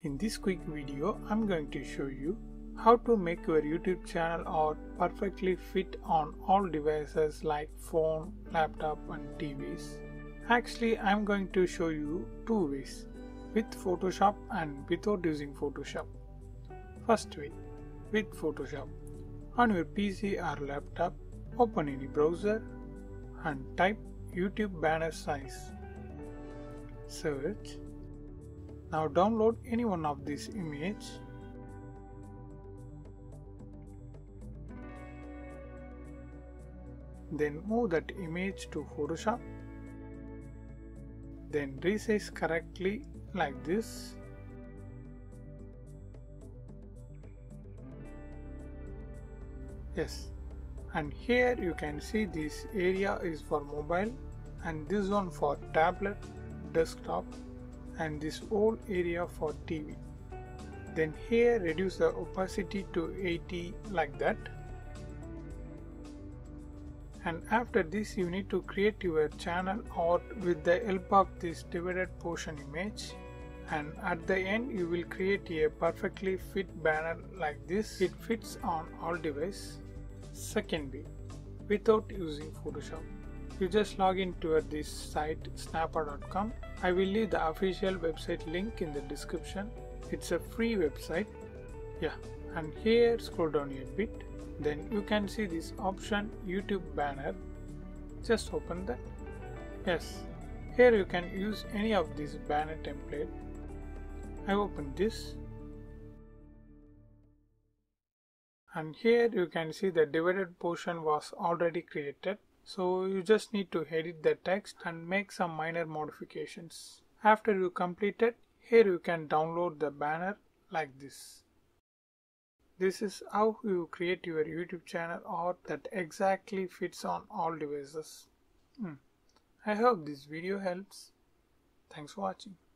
In this quick video, I'm going to show you how to make your YouTube channel art perfectly fit on all devices like phone, laptop and TVs. Actually, I'm going to show you two ways, with Photoshop and without using Photoshop. First way, with Photoshop. On your PC or laptop, open any browser and type YouTube banner size. Search. Now download any one of these images. Then move that image to Photoshop. Then resize correctly like this. Yes, and here you can see this area is for mobile and this one for tablet, desktop, and this whole area for TV. Then here reduce the opacity to 80 like that. And after this you need to create your channel art with the help of this divided portion image, and at the end you will create a perfectly fit banner like this. It fits on all devices. Second way, without using Photoshop. You just log into this site snappa.com. I will leave the official website link in the description. It's a free website. Yeah, and here scroll down a bit. Then you can see this option YouTube banner. Just open that. Yes, here you can use any of this banner template. I open this. And here you can see the divided portion was already created. So you just need to edit the text and make some minor modifications. After you complete it, here you can download the banner like this. This is how you create your YouTube channel art that exactly fits on all devices. I hope this video helps. Thanks for watching.